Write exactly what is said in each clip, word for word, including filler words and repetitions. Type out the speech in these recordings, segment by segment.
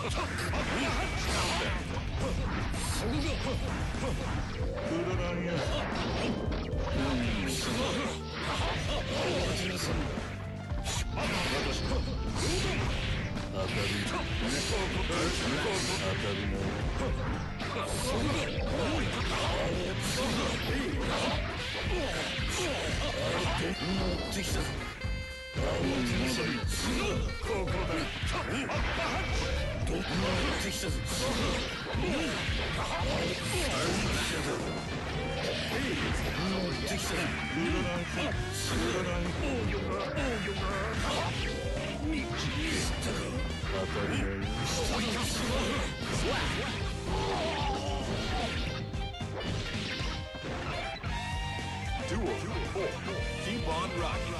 Keep on rocking.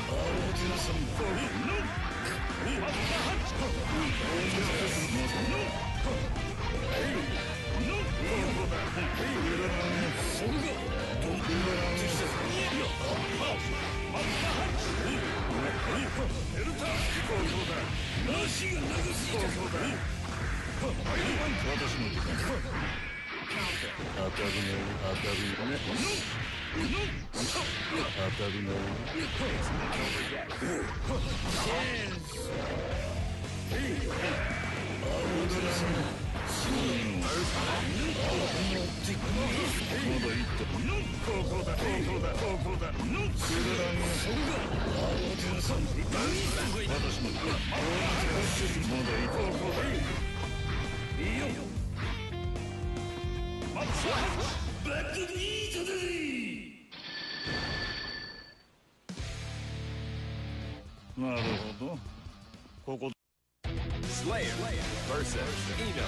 Slayer versus Eno.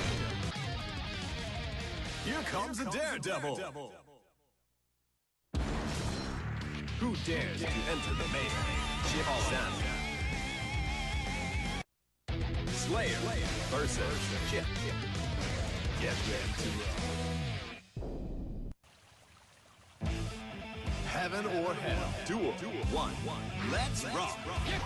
Here comes a daredevil. Who dares to enter the main? Chip San. Slayer versus Chip. Get ready to roll. Heaven or hell. Duel. One. Let's rock.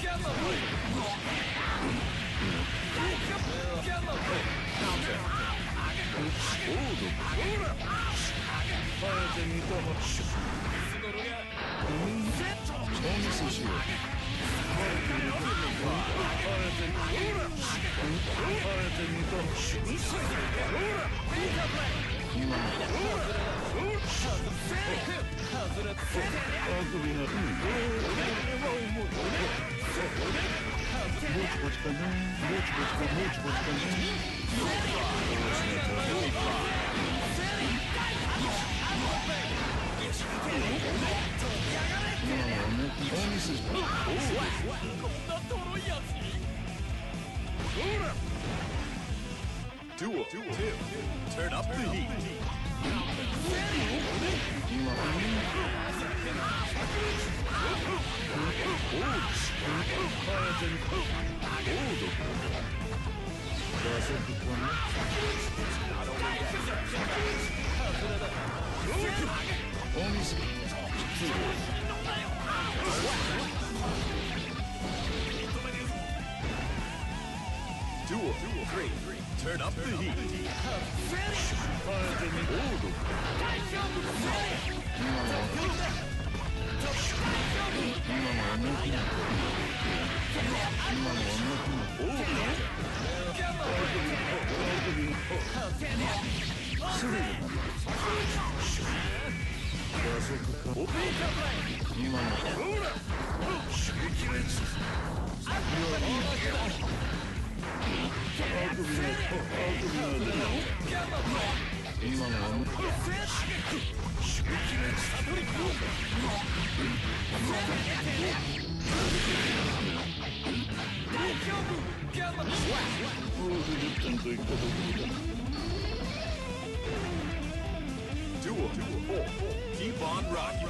Duel. Two. Turn up the heat. Duel. Three. Turn up the heat. Duel. Four. Keep on rocking.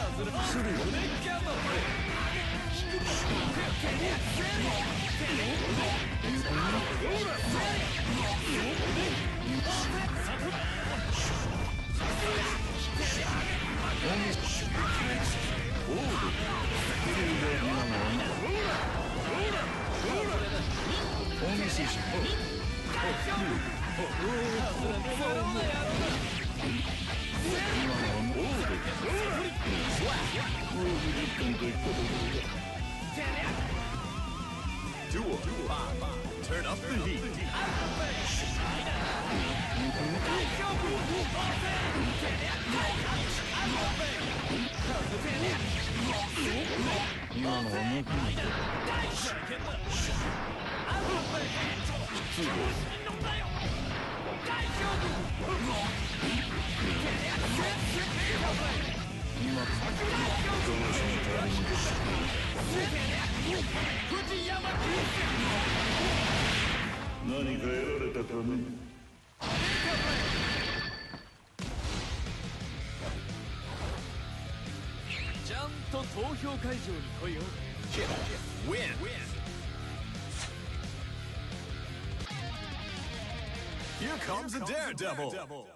Duel. Duel five. Turn up the heat. 何かやられたかね。 ちゃんと投票会場に来いよ。 Win. Here comes a daredevil.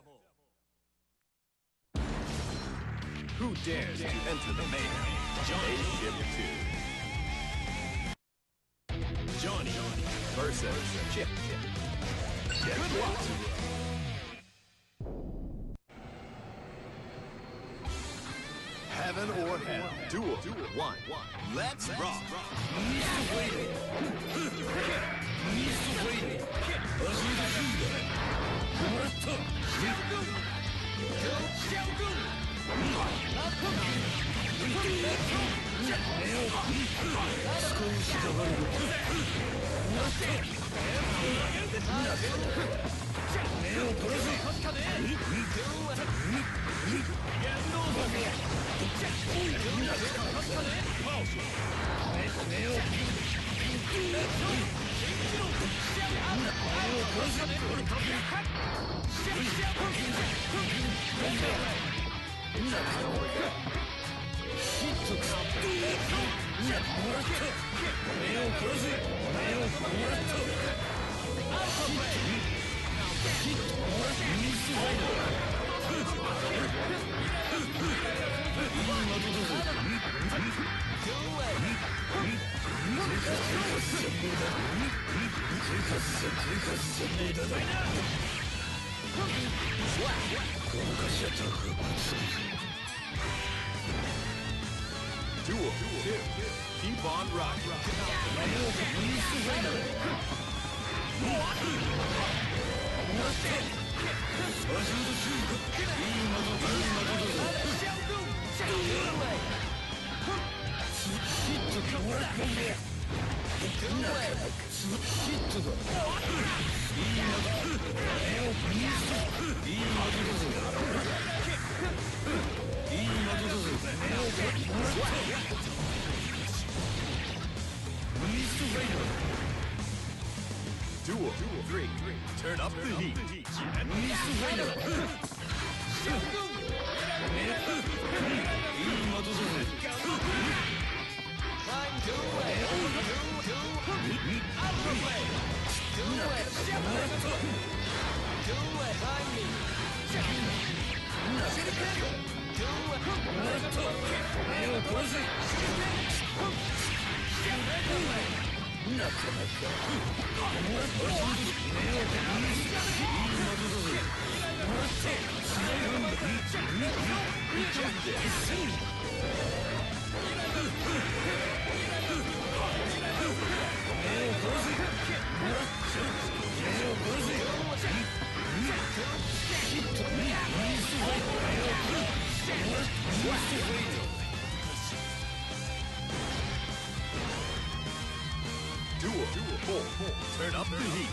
Who dares to enter the mayhem? Spaceship two. Johnny versus Chip. Good luck. Heaven or hell. Duel. One. Let's rock. Duel two. Keep on rocking. Duel three. Turn up the heat. Duel four. Turn up the heat.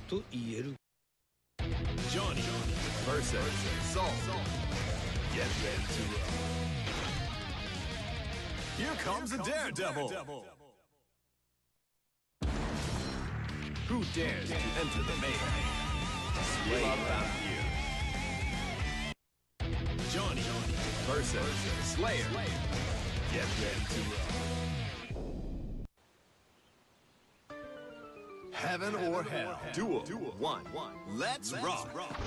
と言える。 Johnny versus Saul. Get ready to roll. Here comes a daredevil. Who dares to enter the mayhem? Slay out here. Johnny versus Slayer. Get ready to roll. Heaven or hell. Duel. One. Let's rock.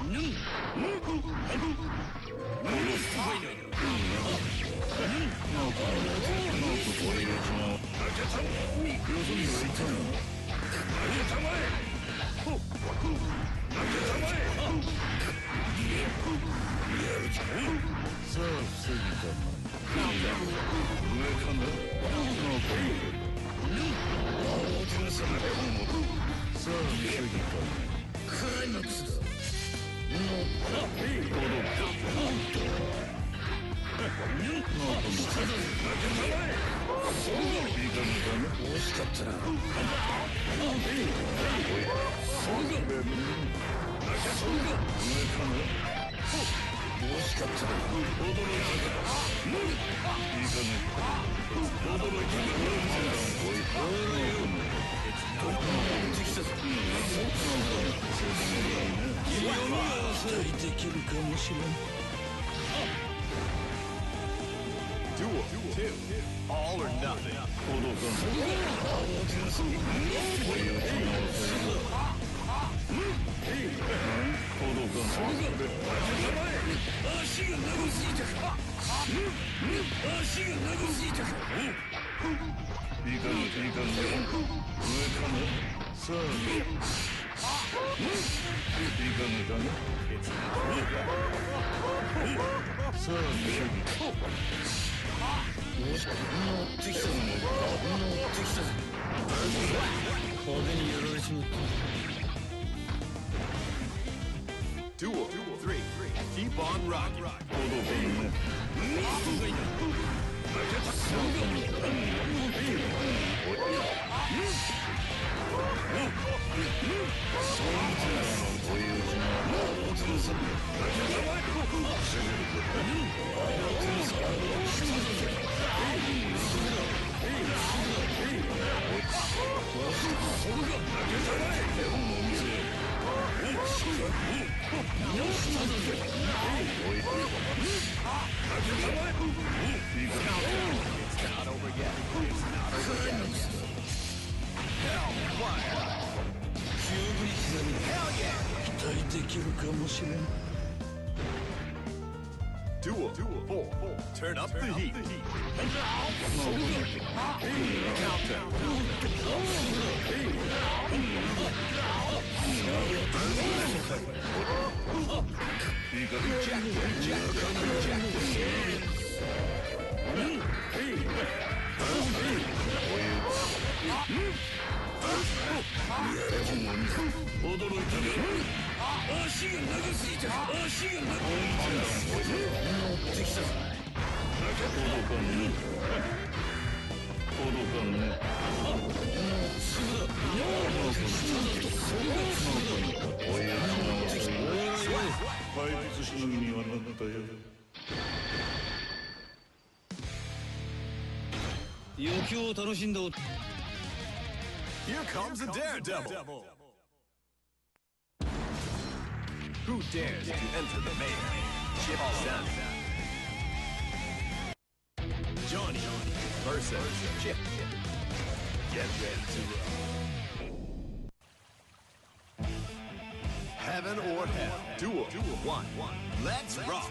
Duel two. All or nothing. Duel three. Keep on rocking. Duel four. Turn up the heat. Here comes a daredevil. Who dares to enter the mayhem? Chip Zan. Johnny versus Chip. Get ready to roll. Heaven or hell. Duel one. Let's rock.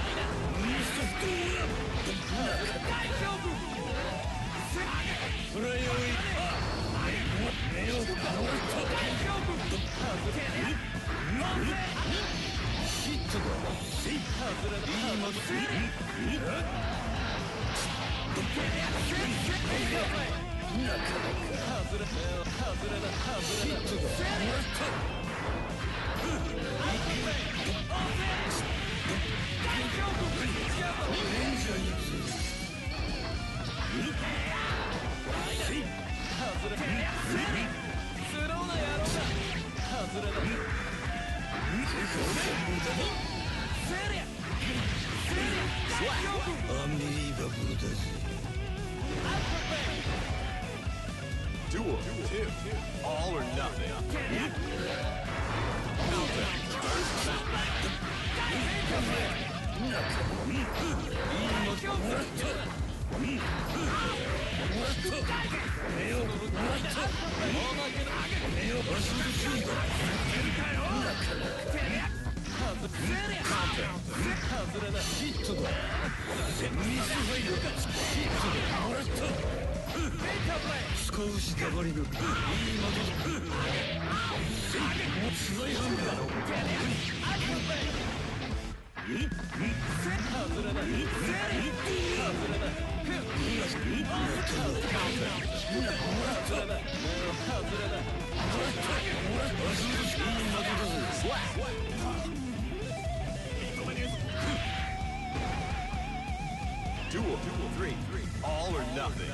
Fly Duel two. All or nothing. Duel three. All or nothing.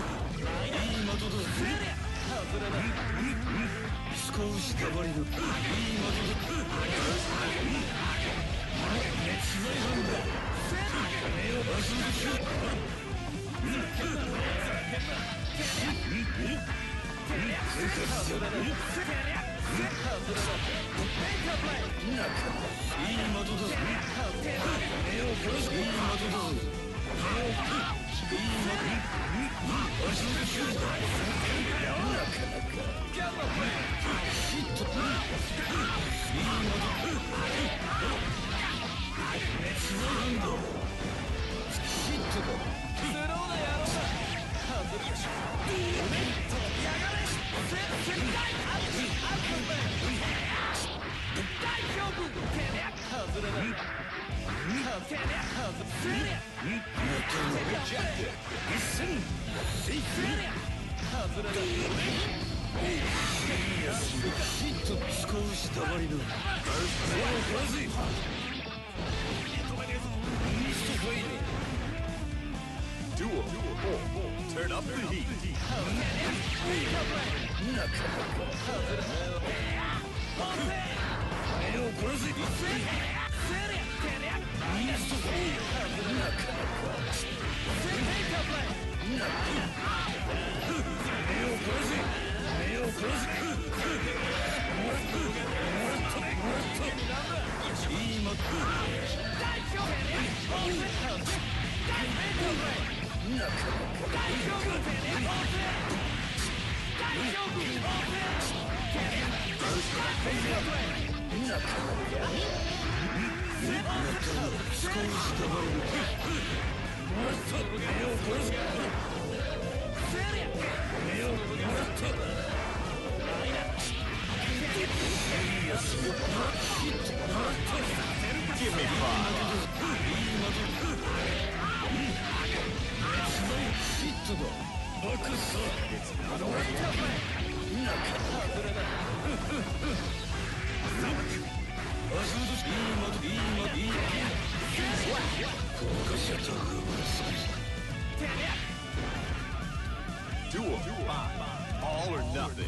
Duel four. Turn up the heat. Give me five. It's not over. Duel five. All or nothing.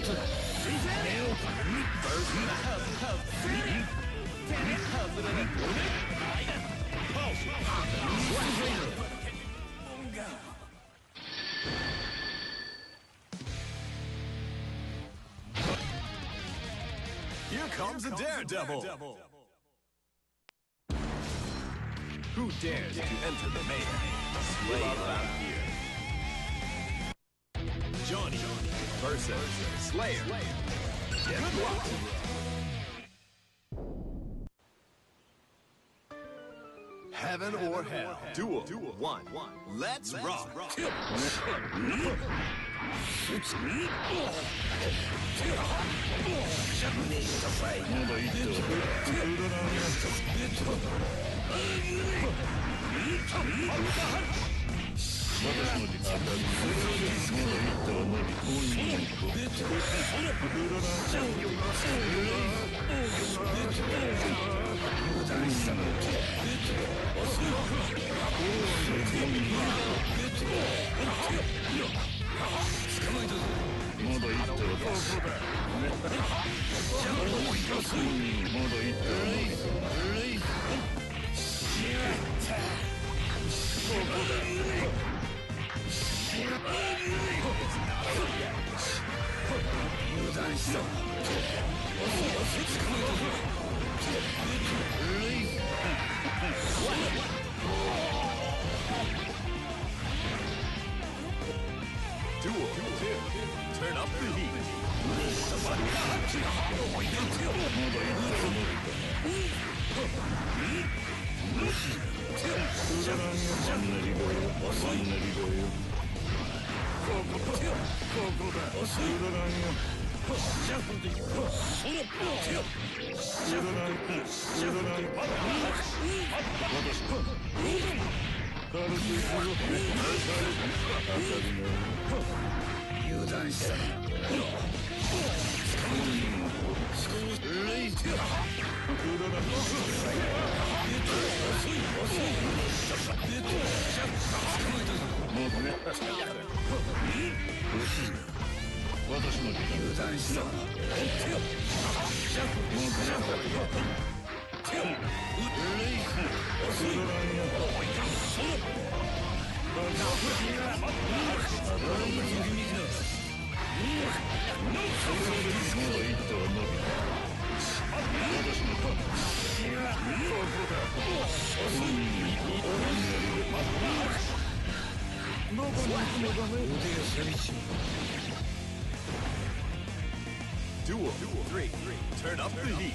Here comes a daredevil. Who dares to enter the mayhem? Slay around here. Johnny versus Slayer. Good luck. Heaven or hell. Duel. One. Let's rock. Duel. Turn up the heat. Duel. Three. Turn up the heat.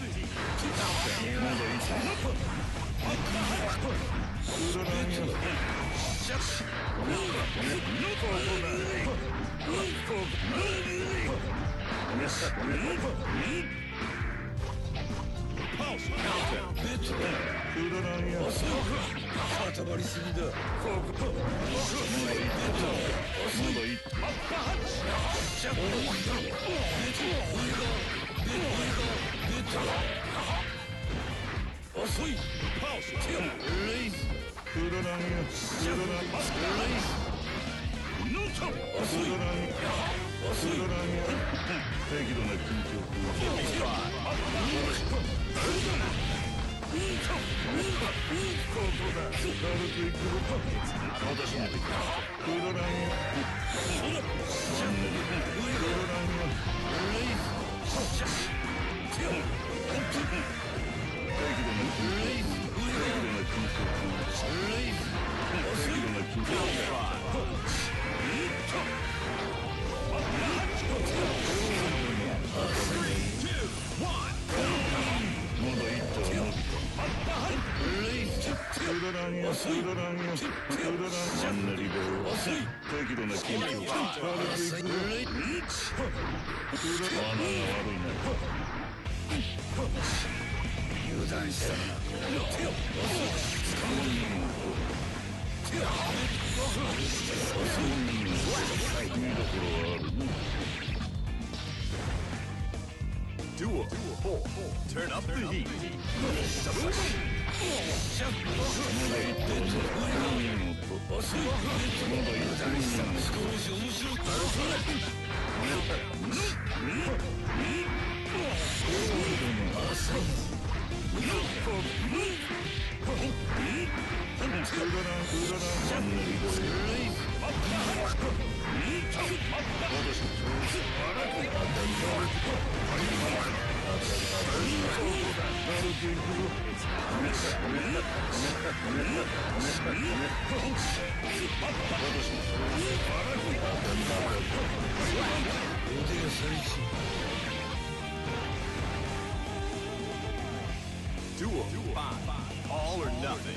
Duel. Four. Turn up the heat. Duel five. All or nothing.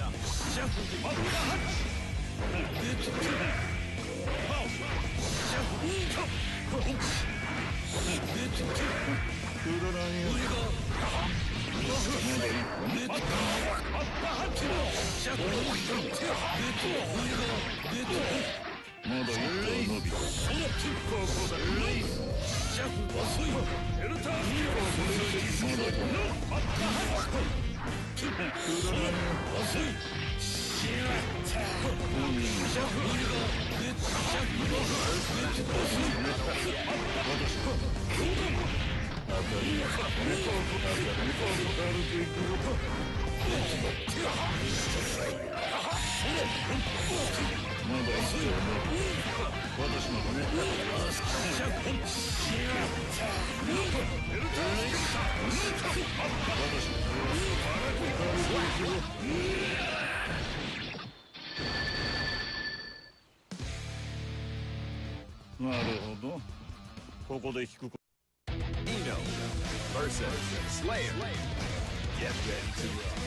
なるほど。ここで引く。 Eno versus Slayer. Get ready to rock.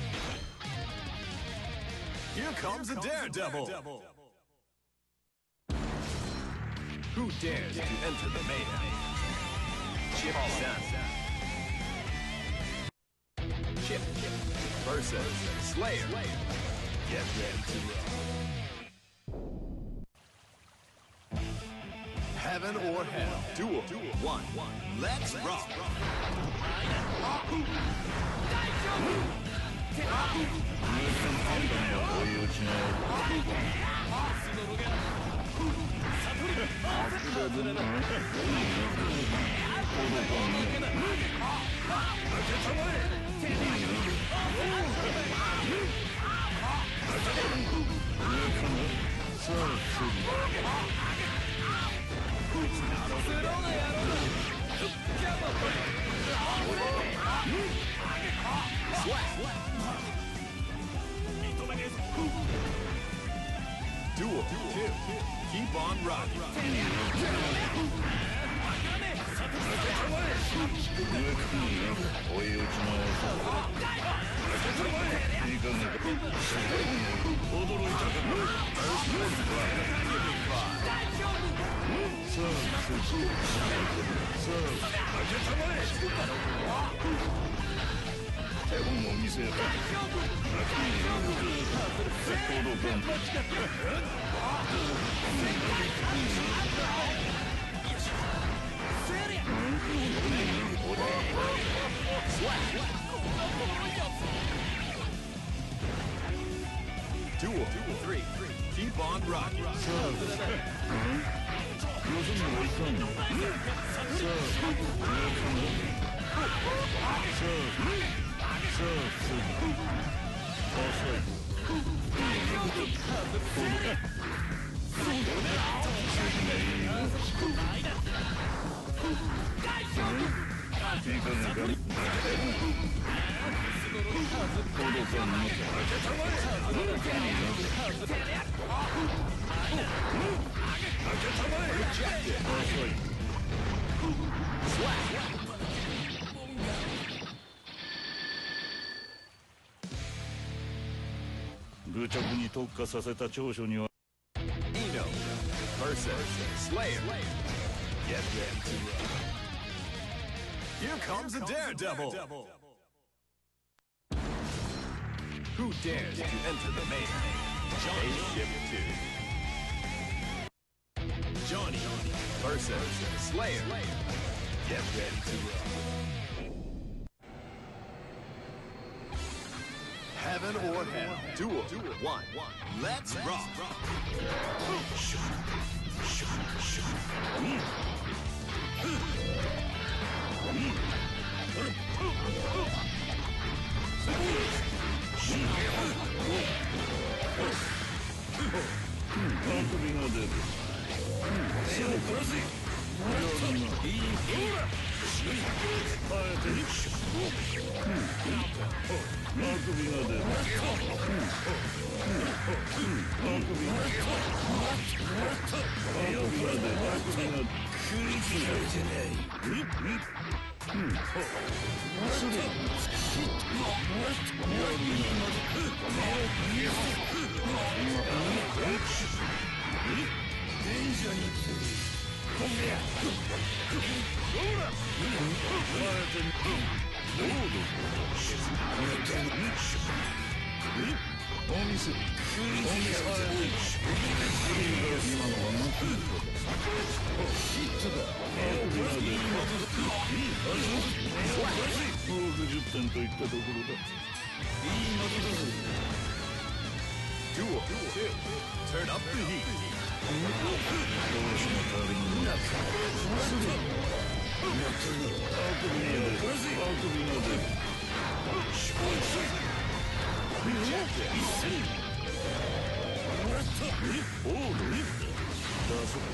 Here comes a daredevil. Who dares to enter the mayhem? Chip San. Chip versus Slayer. Get ready to rock. Heaven or hell. Duel. One. Let's rock. Duel. Two. Keep on rocking. Duel. Three. Keep on rocking. 愚直に特化させた長所には Eno versus Slayer. Get ready to rock. Here comes a daredevil. Who dares to enter the mayhem? Johnny Ship two. Johnny versus Slayer. Get ready to rock. Heaven or hell. Duel. One. Let's rock. びが出る。手を殺せ。いいほら。耐えてる。あくびが出る。あくびが出る。あくびが出る。あくびが出る。食いつかれじゃない。それ。電車に飛んでや。お店。お店。今のは何分だ。ヒットだ。ろくじゅってんといったところだ。いい的だぞ。 Duel two. Turn up the heat. どうしの代わりになった。すぐ。やったな。あくびが出る。あくびが出る。失敗する。オール。だぞ。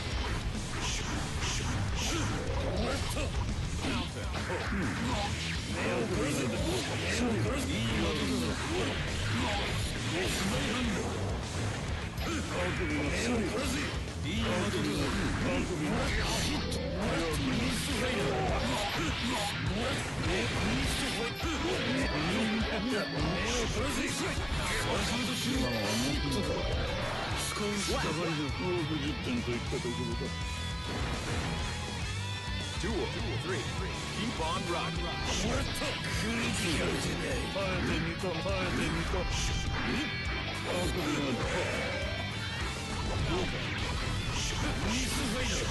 ろくじゅってんといったところだ。 Duel three. Keep on rocking. 耐えてみた、耐えてみた。あくびが出る。ミスファイナル。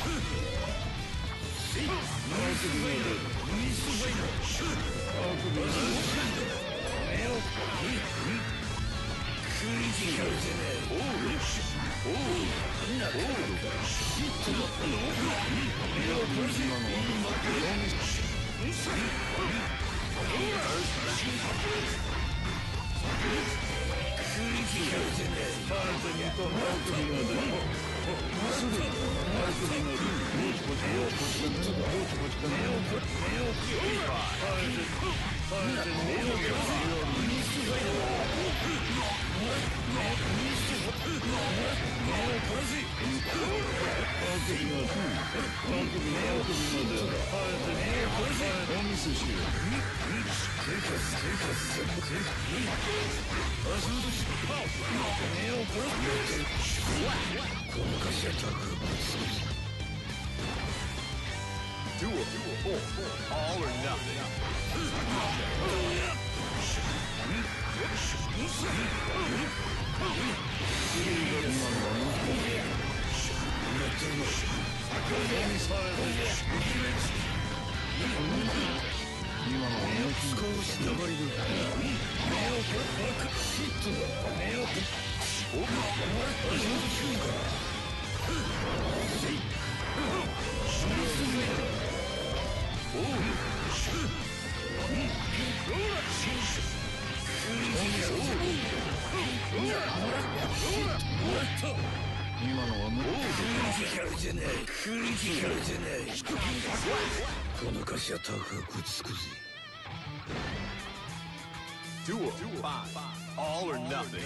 あくびが出る。ミスファイナル。あくびが出る。クリティカルじゃない。オール。オール。オール。ヒットだったの。目を殺せ。今のはクリティカルじゃない。耐えてみた。あくびが出る。すぐ。あくびが出る。ぼちぼちぼちぼちかな。ぼちぼちかな。目を殺せ。目を殺せ。耐えて。耐えて目を殺せ。ミスファイナル。ミスファイナル。目を殺せ。あくびが出る。あくびが出る。耐えて目を殺せ。お見せしよう。手かす手かす手かす。あそうだし。目を殺せ。この会社タク。 Duel four. All or nothing. 今のは少し粘りの目をヒットだ。目をおっ足元注意か。おう今のはもうクリティカルじゃない。クリティカルじゃない。この会社タクがくっつくぜ。 Duel five. All or nothing.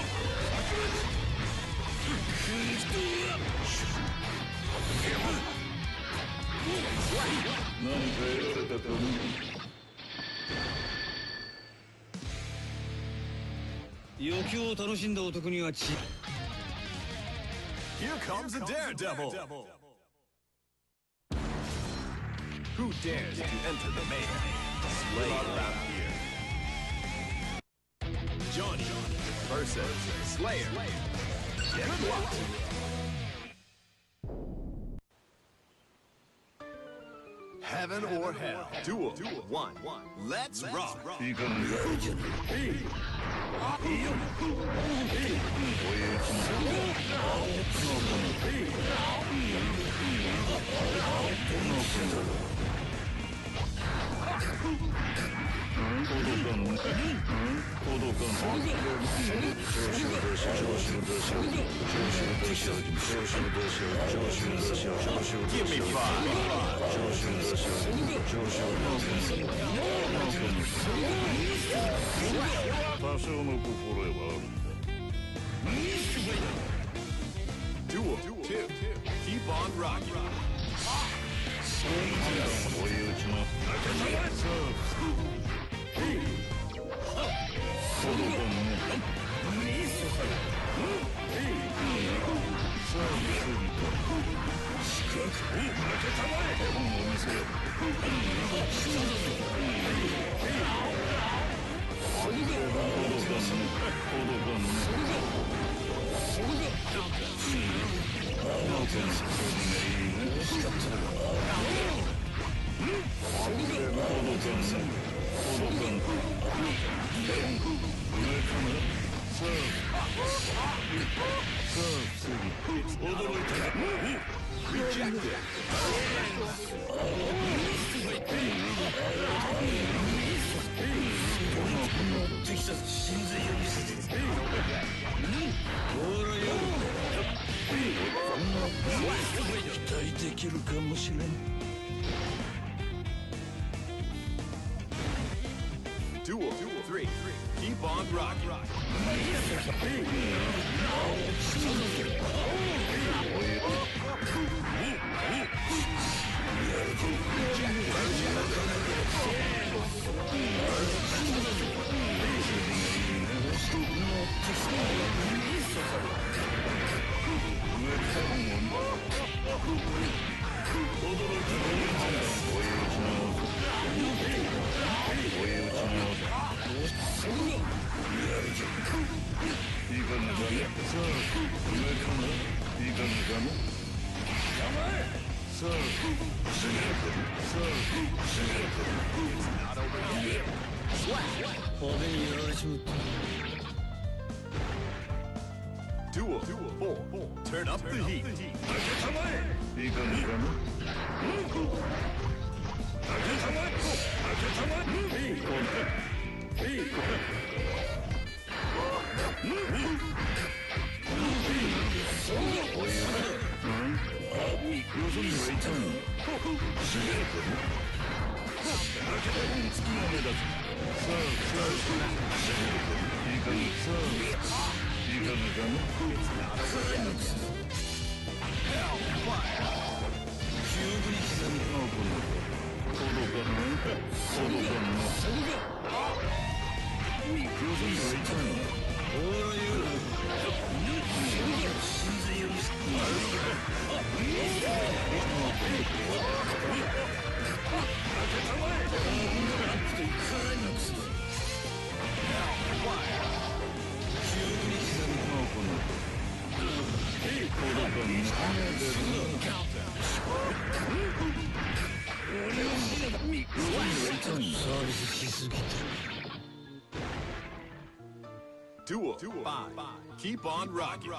今のは余興を楽しんだ男にはち Here comes a daredevil! Who dares to enter the mayhem? Slay around here. Johnny versus Slayer. Good luck! Heaven or hell. Duel. One. Let's rock. いかんがいいよおえちの届かんの届かんの調子の出し調子の出し調子の出し調子の出し調子の出し調子の出し調子の出し Give me five. 調子の出し調子の出し多少の心得はあるんだ Duel. Two. Keep on rocking. 追い打ちの届かんねさあ次と近くを負けたまえ本を見せよ届かんね届かんね期待できるかもしれん Duel. Three. Keep on rocking. Duel. Four. Turn up the heat. いいかねかな開けたまえ開けたまえいい子だいい子だよそにはいたのすげえ子だ開けた本月が目立つさあさあいいかねさあいいかねかな記憶に刻みのこの届かんの届かんのよそにはいたのほらよ神髄より Duel. Five. Keep on rocking.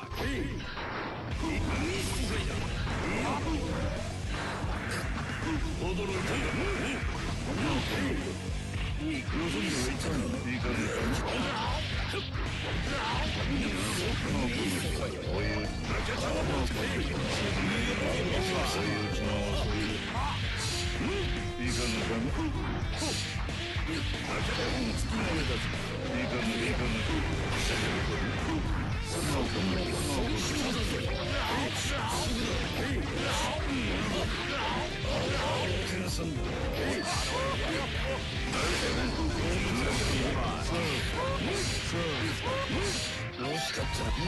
Serve.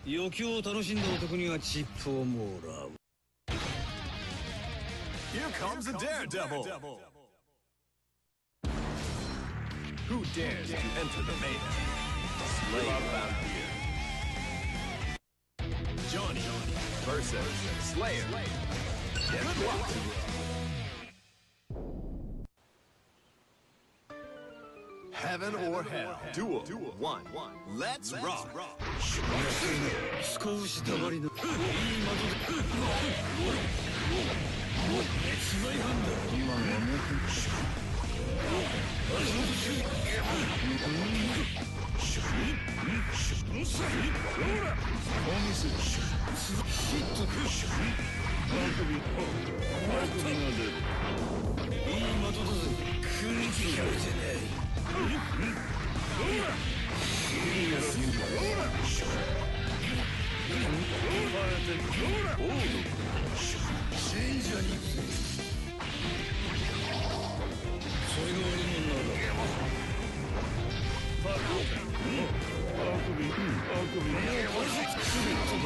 余興を楽しんだ男にはチップをもらう。 Here comes a daredevil. Who dares to enter the mayhem? Slay bound here. Johnny versus Slayer. Good luck. Heaven or hell. Duel. One. Let's rock. 少し黙りのいい窓で今のはね信者にそれが俺の名だ。あくび、あくび、目を割りすべてだ。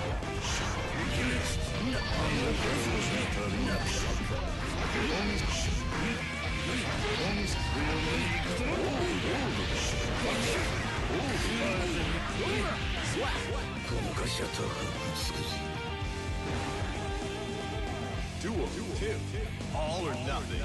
この会社とは美しい。 Duel. Two. All or nothing.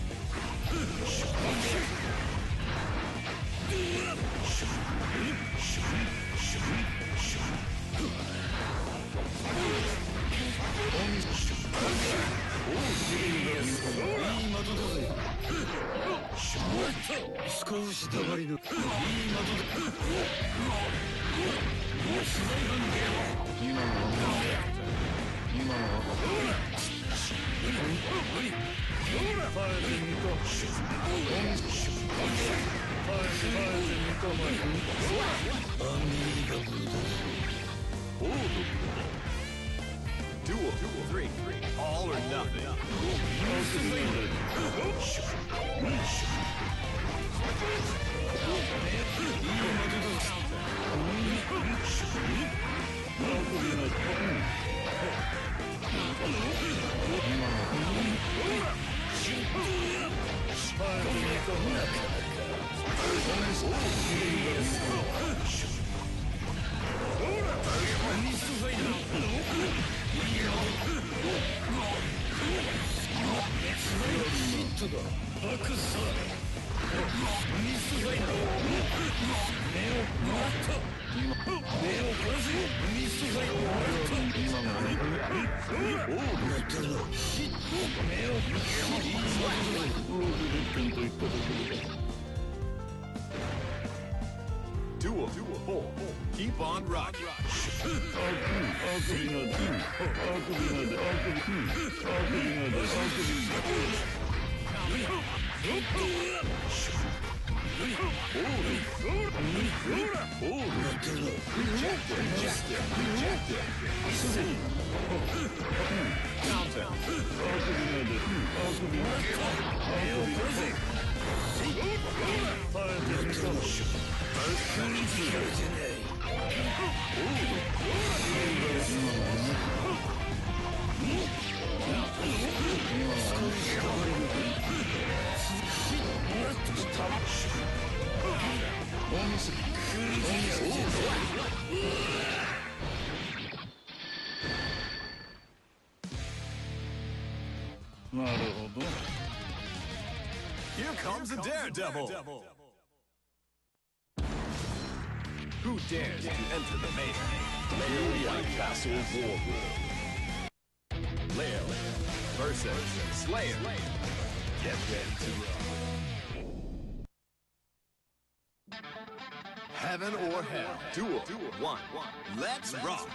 Duel. Three. All or nothing. Duel. Four. Keep on rocking. Here comes a daredevil. Who dares to enter the mayhem? White Castle War Room. Leo versus Slayer. Get ready to rock. Heaven or hell. Duel. One. Let's rock.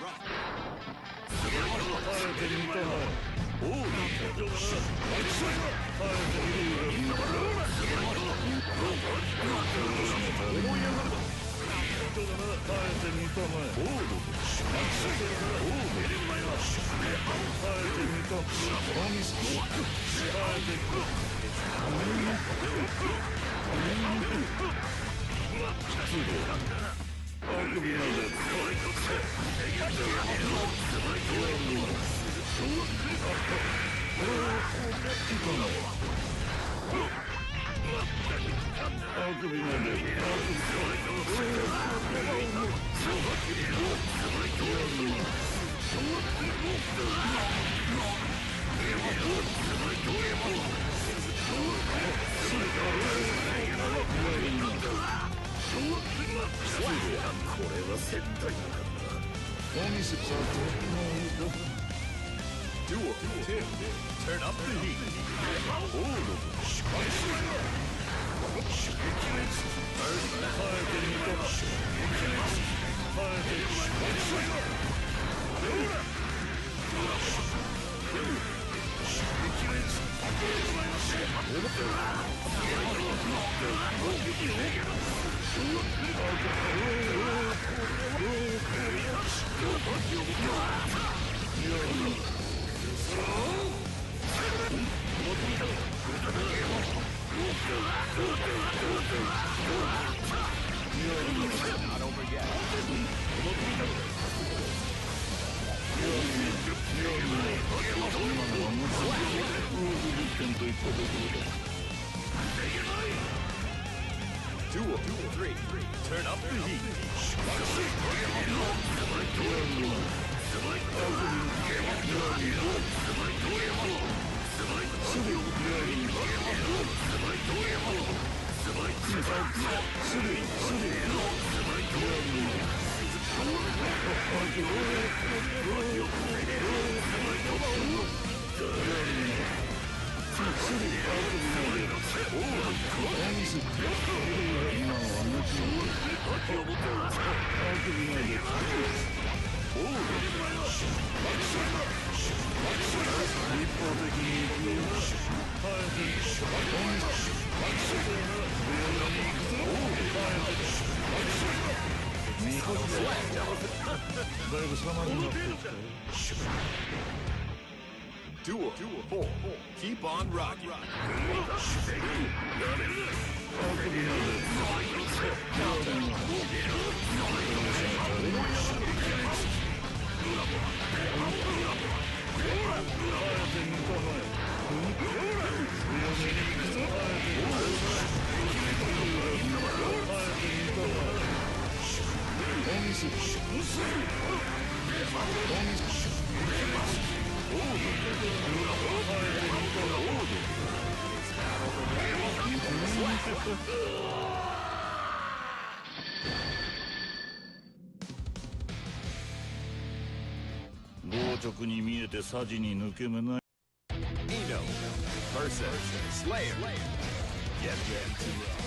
Duel two. Turn up the heat. Not over yet. Duel three. Turn up the heat. Duel four. Keep on rocking. 強直に見えてさじに抜け目ない。 Eno versus Slayer. Get ready to rock.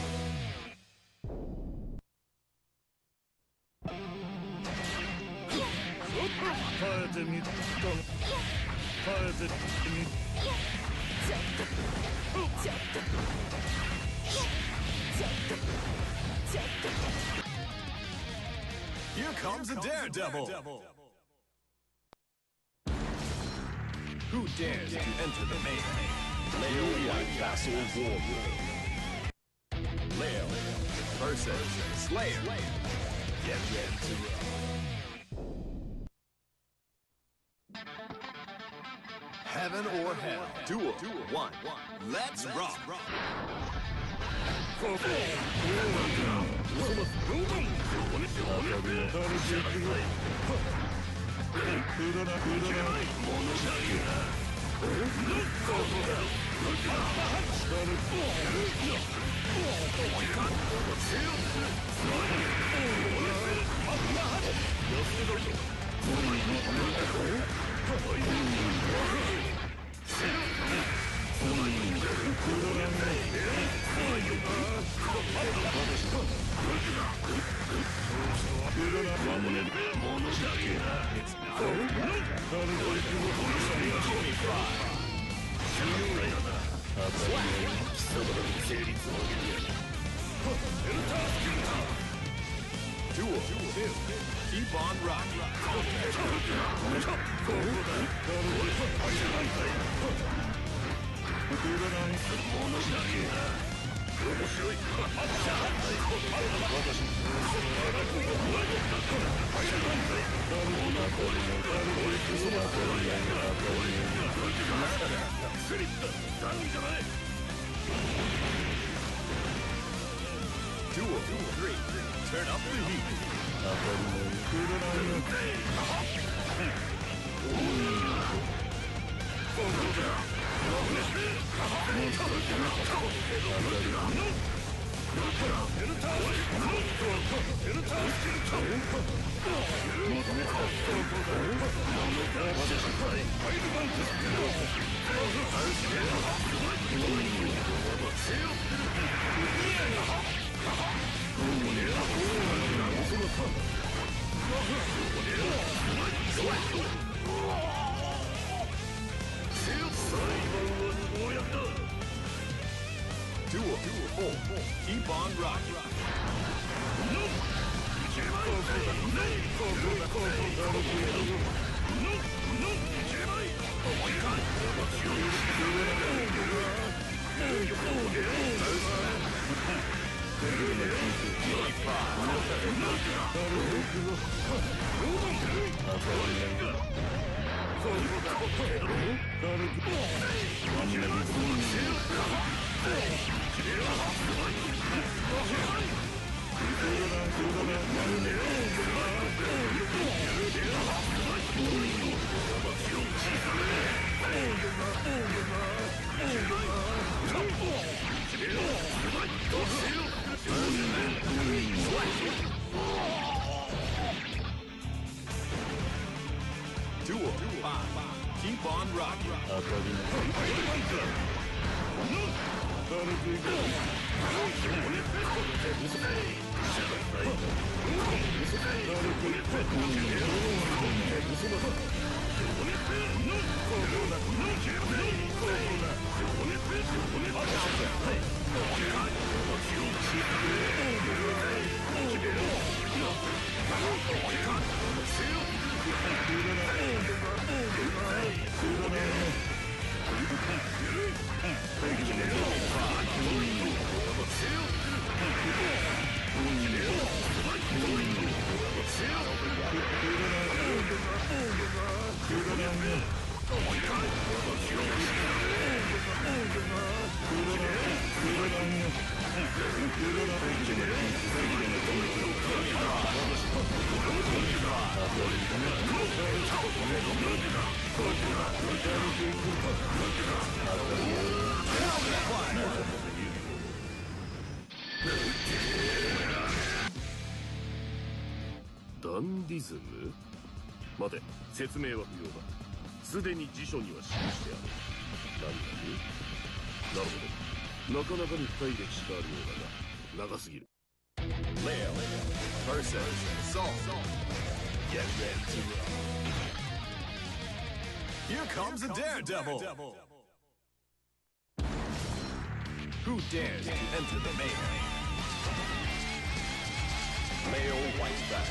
耐えてみた。耐えてみ。 Here comes a daredevil. Who dares to enter the main? Leo White Vassal Warrior. Leo versus Slayer. Get ready to rock. Heaven or hell. Duel one. Let's rock. Duel two. Keep on rocking. Duel three. Turn up the heat. 当たり前くだらんよ。 Duel four. Keep on rocking. Duel five. Keep on rocking. 当たり前。軽くいこダンディズム？待て、説明は不要だ。すでに辞書には記してある。何々？なるほど。なかなかに深い歴史があるようだが、長すぎる。 Leo versus Soul. Get ready to roll. Here comes a daredevil. Who dares to enter the melee? Leo Whiteback.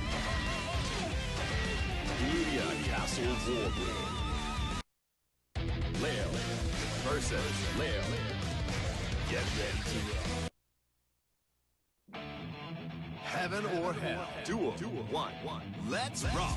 Ludia Castle Warlord. Leo versus Leo. Get ready to roll. Heaven or hell. Duel. One. Let's rock.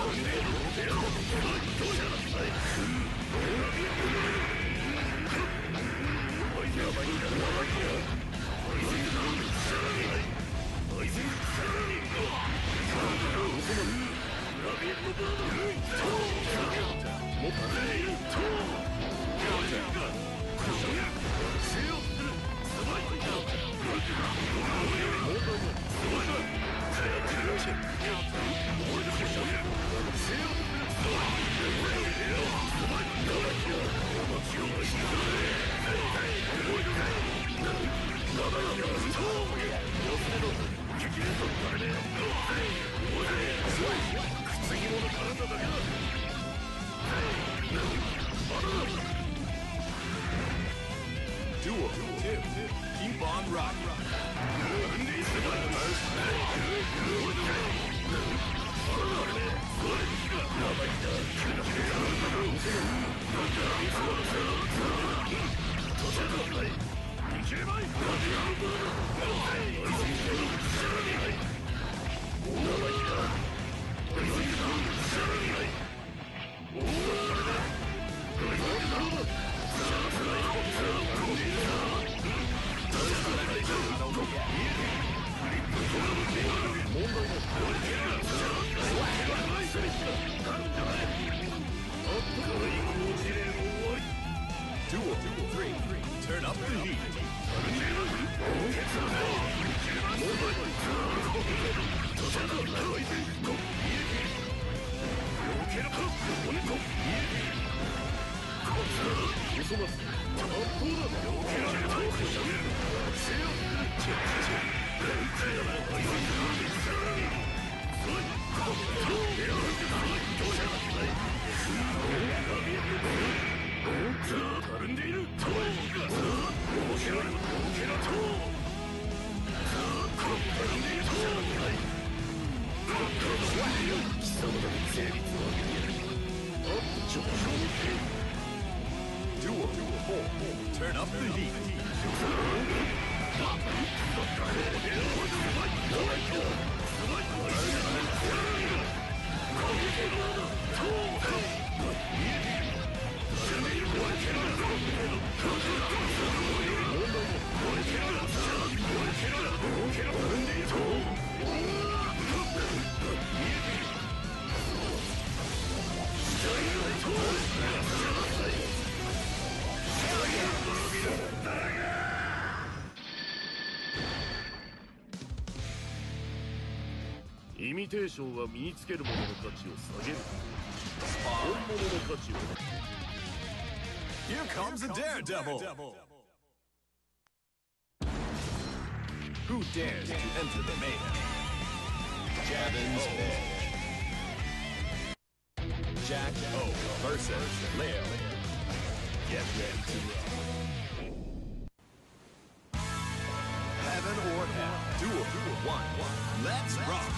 Duel two. Keep on rocking. Duel three. Turn up the heat. Duel four. Turn up the heat. イミテーションは身につけるものの価値を下げる。本物の価値を。 Here comes a daredevil. Who dares to enter the mayhem? Javin's Edge. Jack O versus Leo. Get ready to roll. Heaven or hell. Duel one. Let's rock.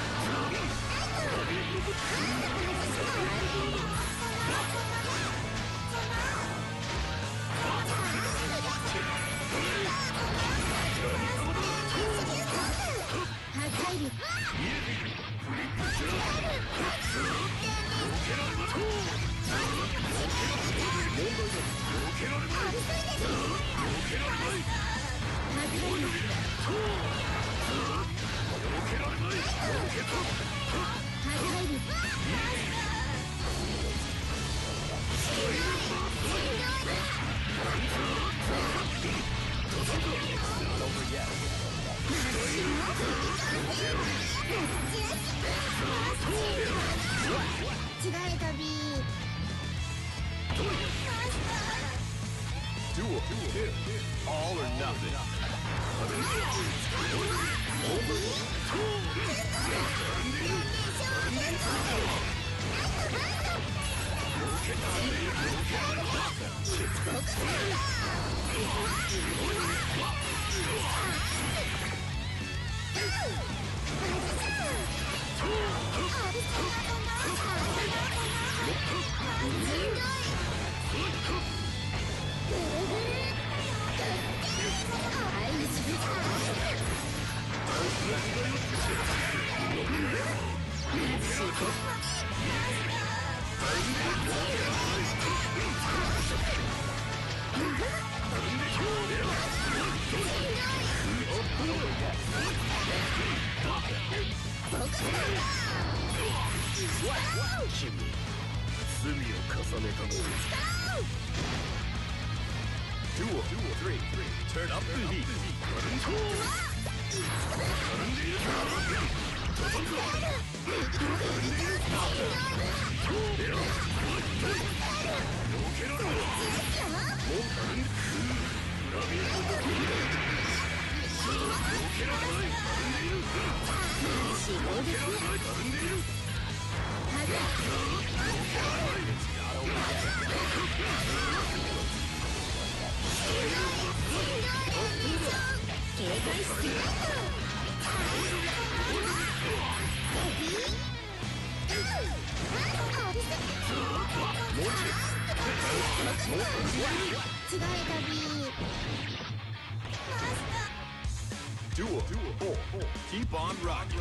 Duel two. All or nothing. Duel three. Turn up the heat. Duel four. Keep on rocking.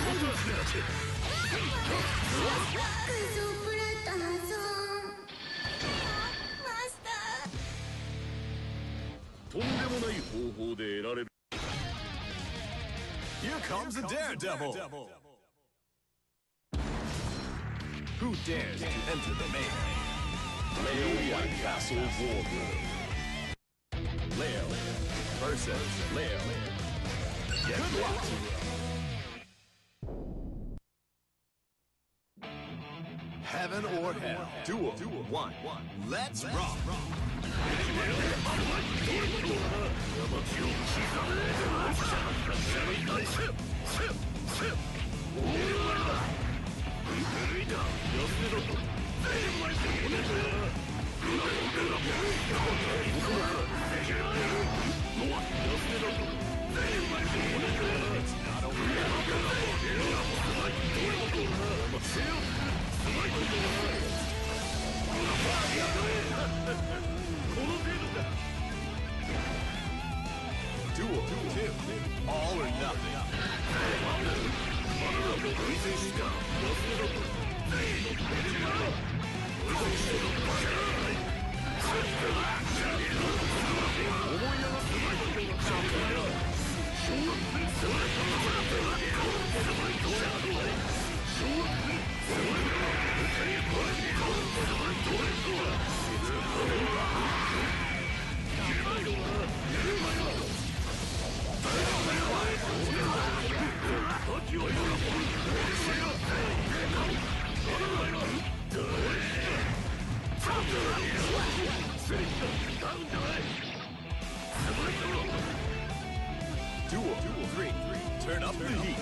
とんでもない方法で得られる。 Here comes a daredevil. Who dares to enter the melee? Leo White Castle Warbroom. Leo versus Leo. Get ready. Heaven or hell. Duel. One. Let's rock. Duel. Two. All or nothing. Duel. Three. Turn up the heat.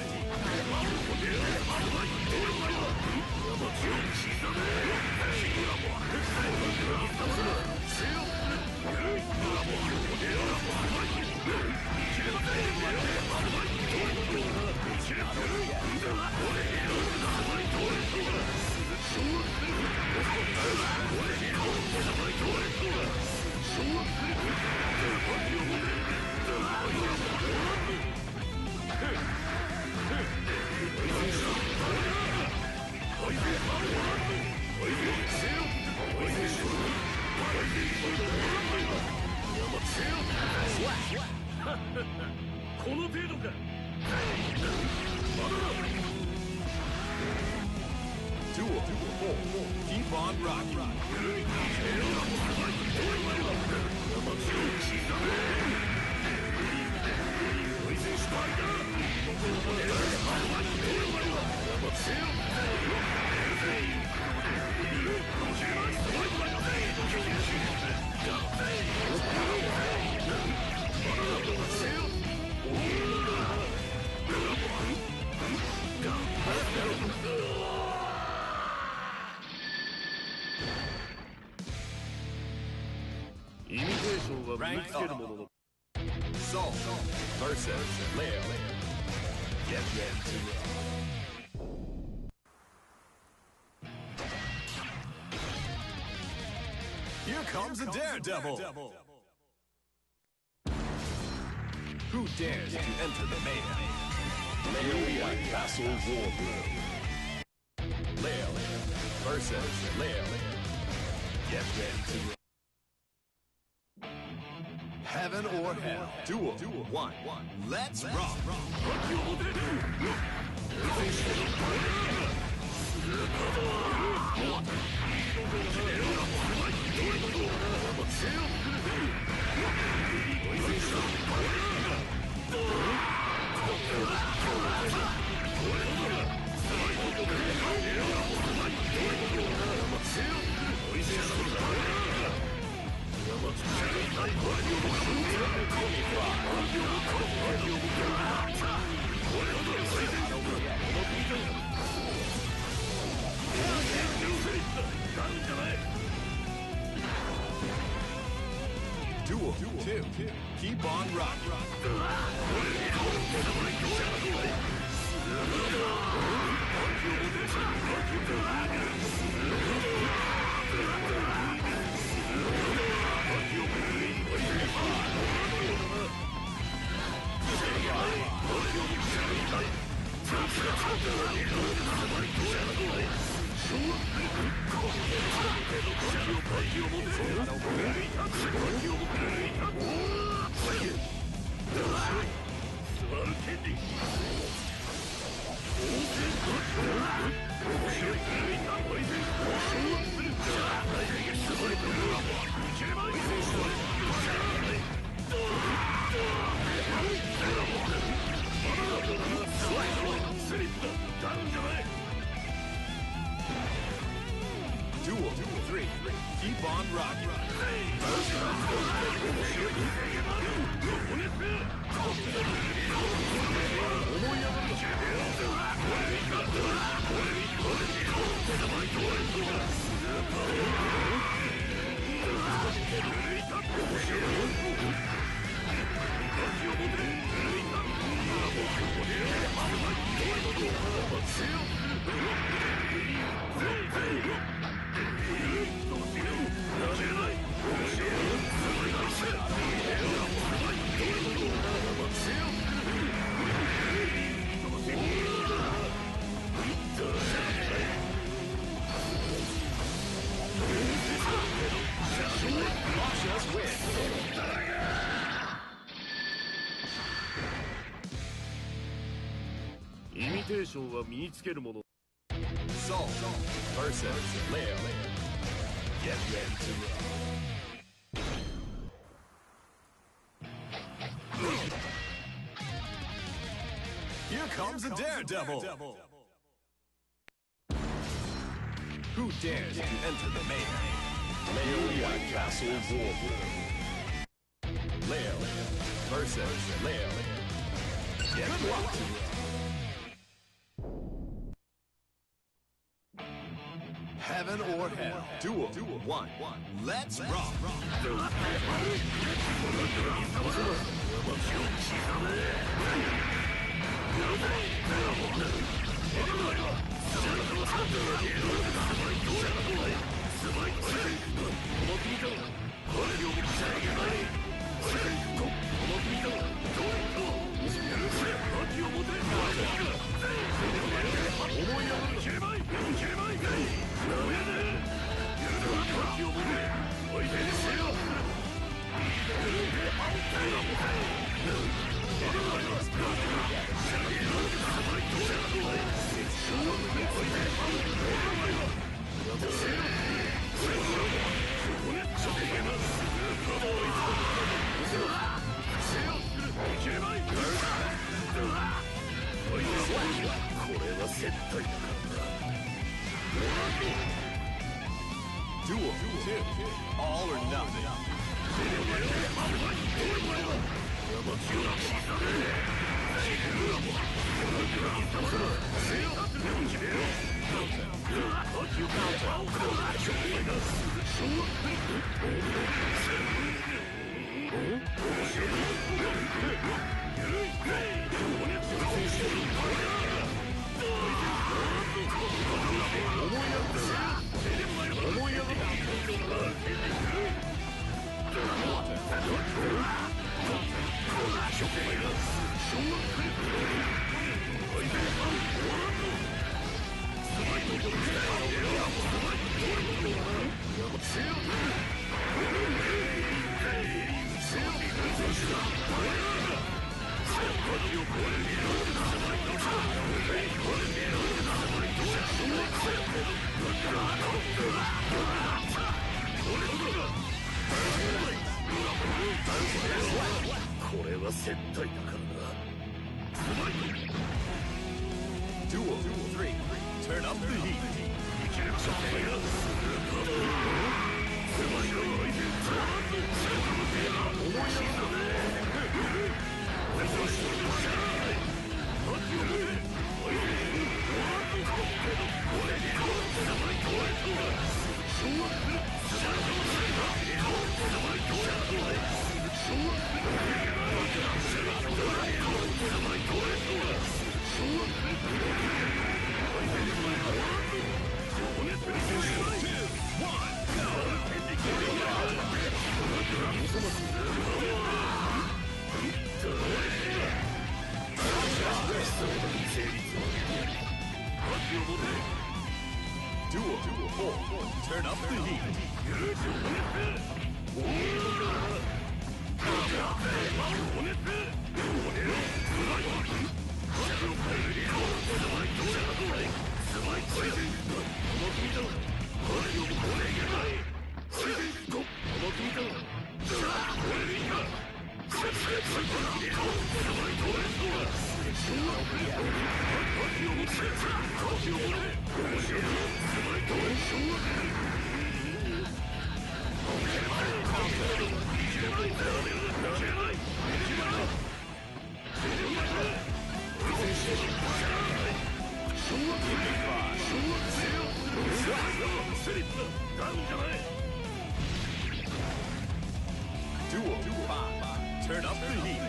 Duel. Four. Keep on rocking. Rank up. Soul versus Leo. Get ready to roll. Here comes a daredevil. Who dares to enter the melee? Leo White Castle Warbroom. Leo versus Leo. Get ready to roll. Heaven or hell. Duel. One. Let's rock. Duel. Two. Keep on rocking. Duel three. Keep on rocking. Just win. Imitation は身につけるもの。 Soul versus Leo. Get ready to roll. Here comes a daredevil. Who dares to enter the main? Leo White Castle Warlord. Leo versus Leo. Get ready to roll. Heaven or hell. Duel. Duel. One. One. Let's rock. Duel two. All or nothing. Duel three. Turn up the heat. Just Duel four. Turn up the heat. Duel five. Turn up the heat.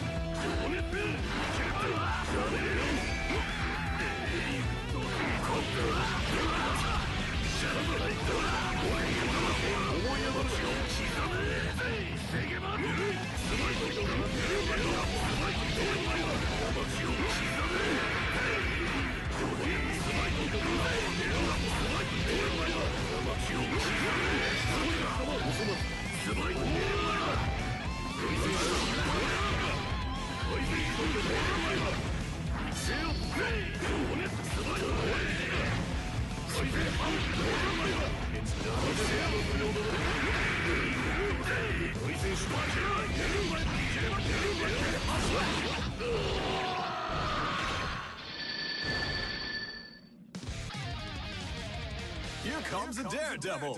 Here comes a daredevil.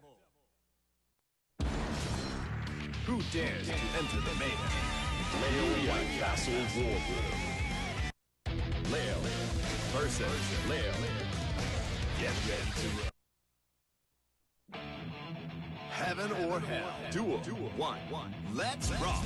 Who dares to enter the mayhem? Leo Castle Warrior. Leo versus Leo. Get ready to Heaven or hell. Duel. Duel. One. One. Let's rock.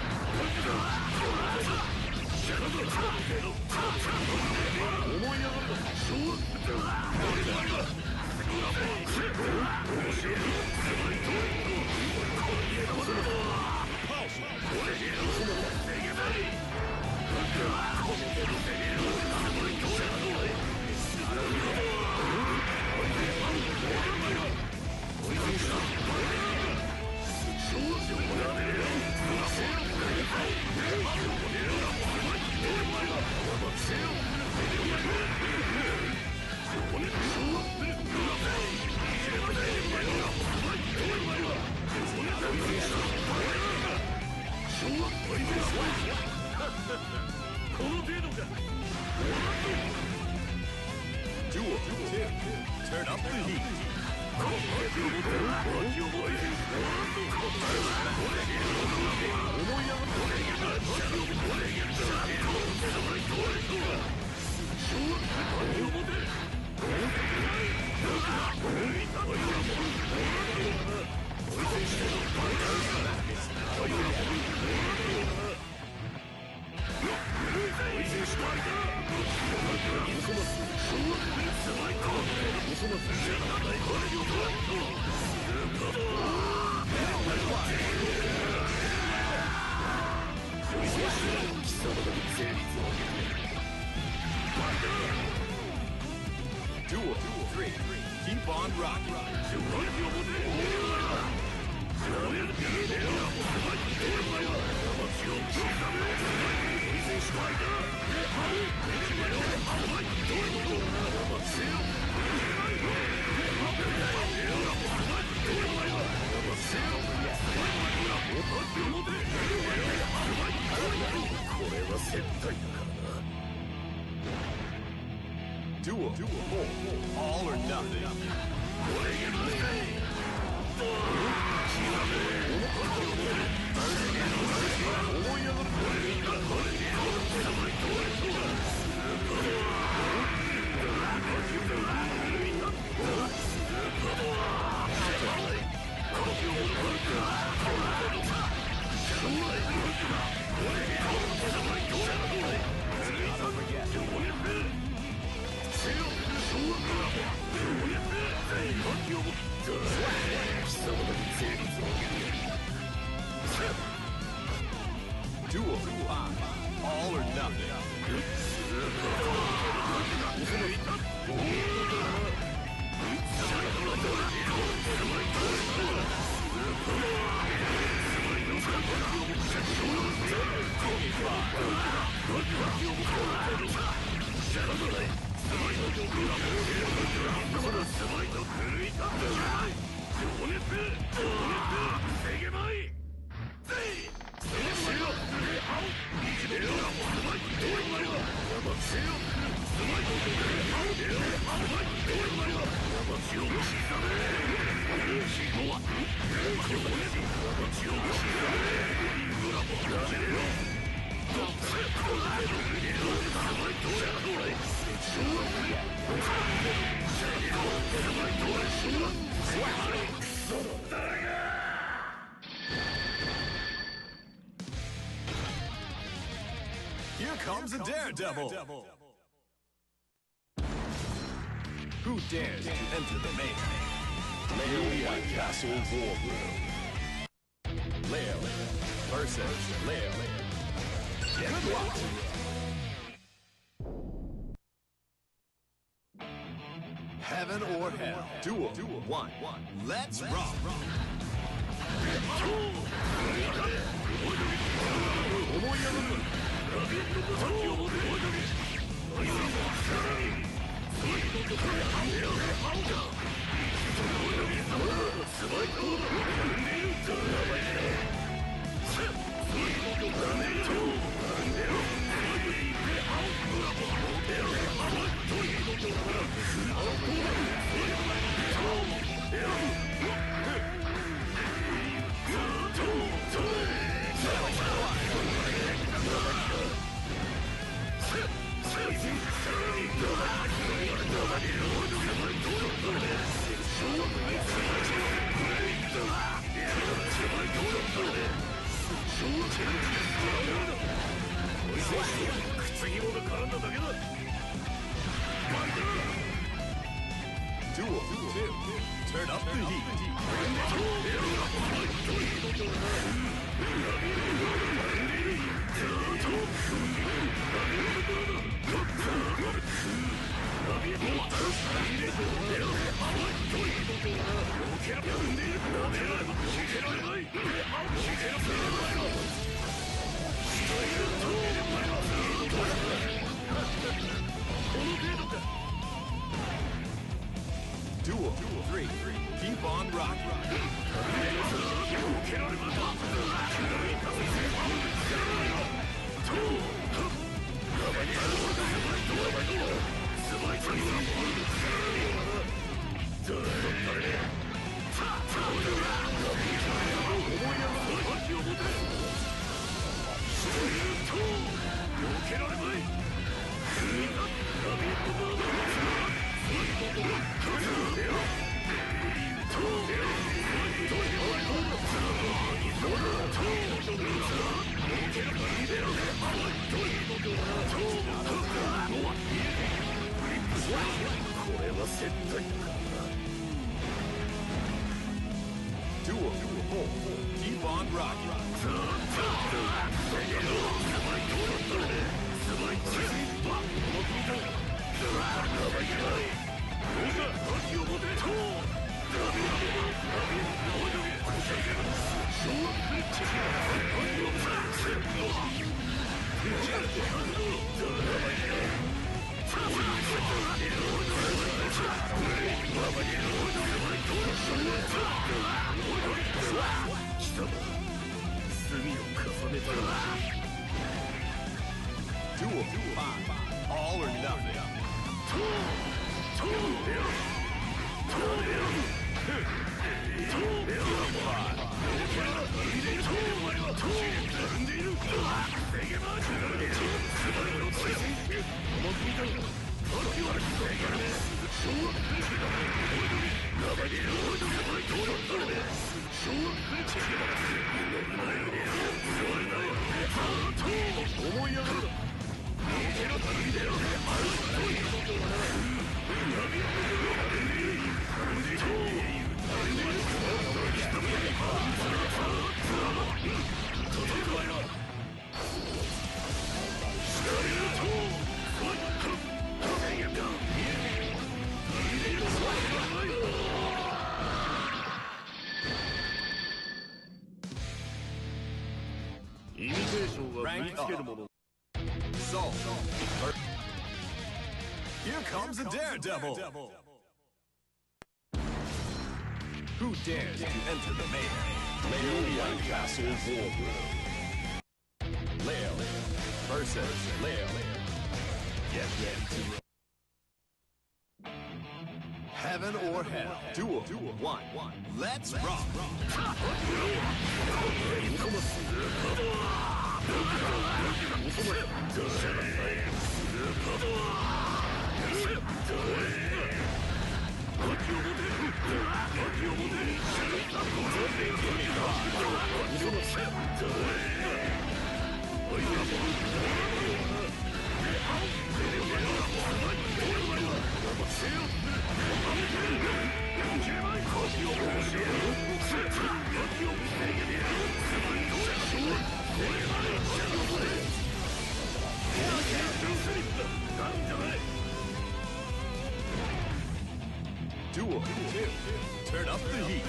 Duel two. Turn up the heat. Duel three. Keep on rocking. Duel four. All or nothing. Duel five. All or nothing. Here comes a daredevil. Who dares to enter the main? Leolia Castle Ballroom. Leo versus Leo. Good luck. Heaven or hell. Duel. Duel. One. One. Let's rock. Duel. Two. Turn up the heat. Duel. Three. Keep on rocking. Duel. Four. Keep on rocking. Duel. Five. All or nothing. Rank up. So, here comes a daredevil. Who dares to enter the melee? White Castle Wargroove. Leo versus Leo. Get ready to heaven or hell. Duel. One. Let's rock. Duel. Turn up the heat.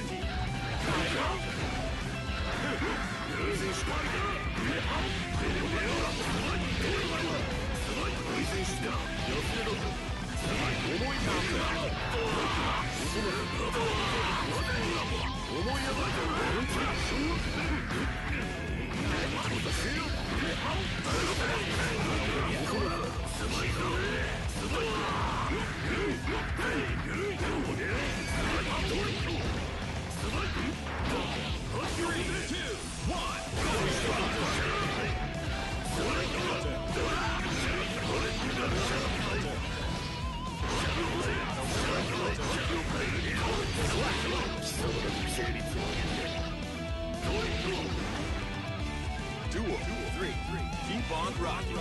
Duel. Three. Keep on rocking.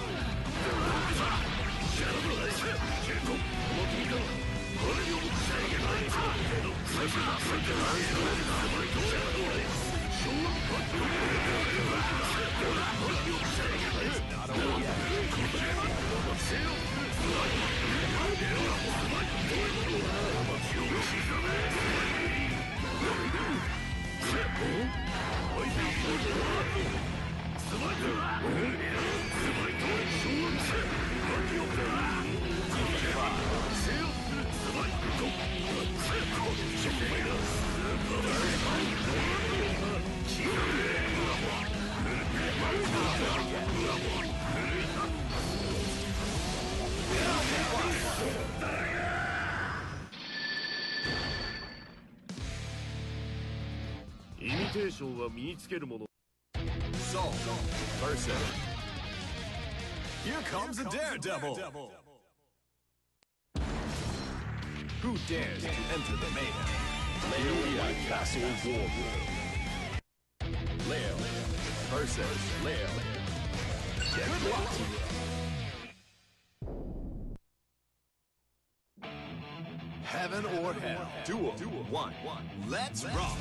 Not over yet. Imitation は身につけるもの。 Soul versus. Here comes a daredevil. Who dares to enter the melee? White Castle Wargroove. Leo versus Leo. Get locked. Heaven or hell. Duel. One. Let's rock.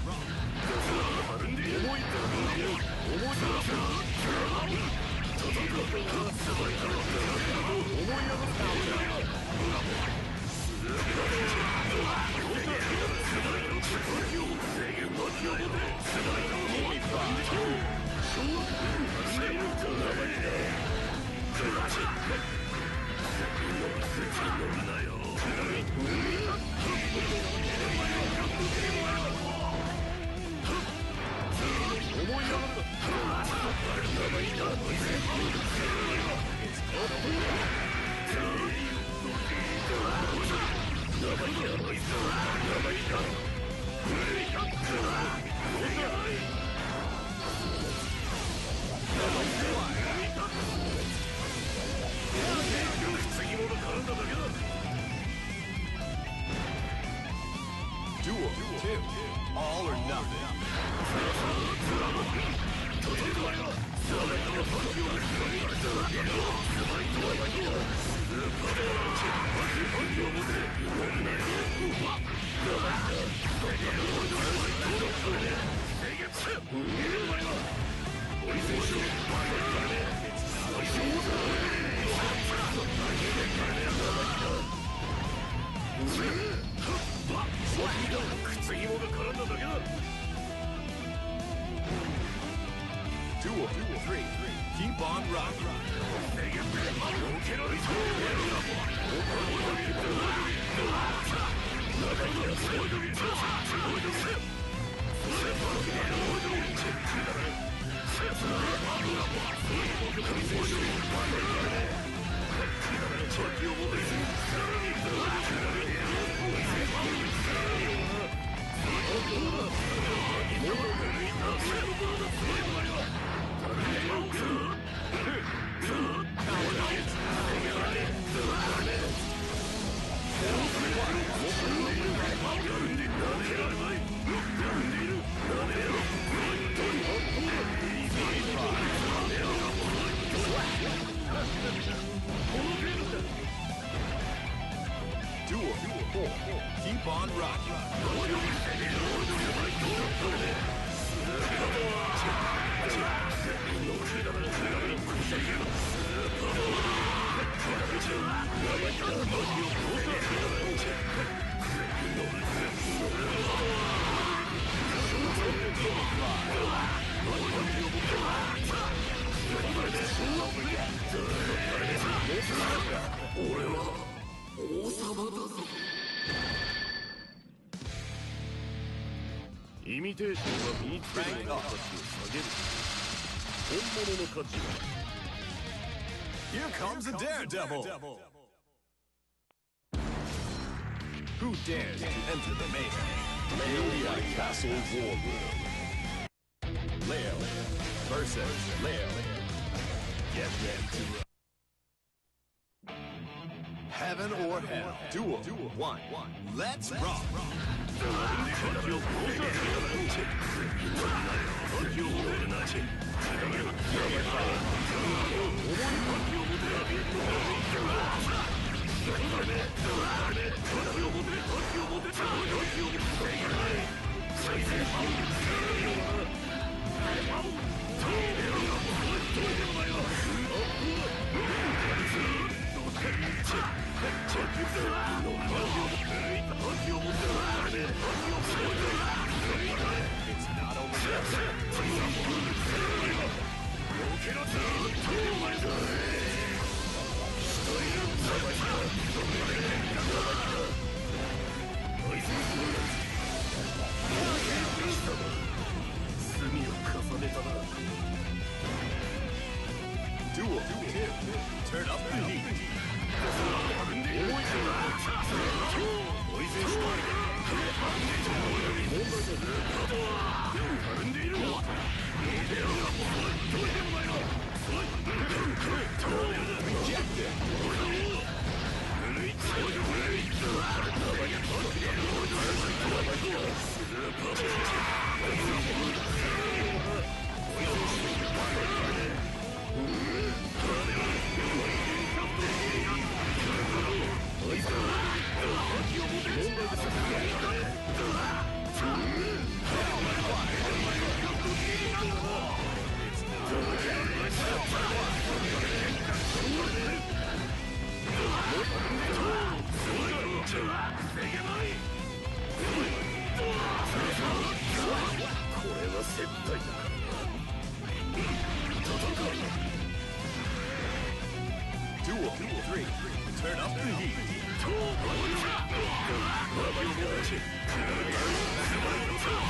Duel. Two. All or nothing. Duel. Three. Keep on rocking. Duel four. Keep on rocking. イミテーションは身につける者の価値を下げる。本物の価値は Here comes a daredevil. Who dares to enter the mayhem? Leolia Castle War Room. Leo versus Leo. Get ready to heaven or hell. Duel one. Let's rock. It's not over yet. Duel two. Turn up the heat. Duel three. Turn up the heat.